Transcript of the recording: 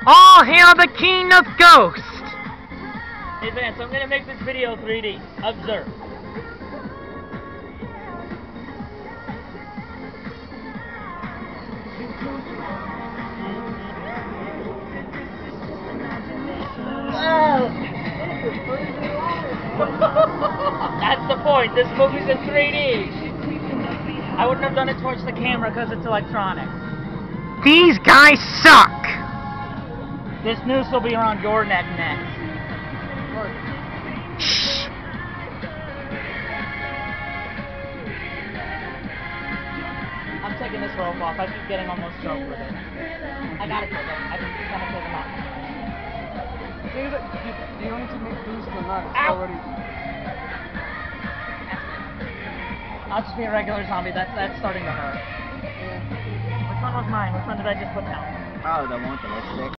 All hail the king of ghosts! Hey Vance, I'm gonna make this video 3D. Observe. That's the point. This movie's in 3D. I wouldn't have done it towards the camera because it's electronic. These guys suck! This noose will be around your neck next. Shh! I'm taking this rope off. I keep getting almost choked with it. I gotta take it. I just gotta take them off. You don't need to make boost or not. It's Ow. already. I'll just be a regular zombie. That's starting to hurt. Yeah. Which one was mine? Which one did I just put down? Oh, the one with the lipstick.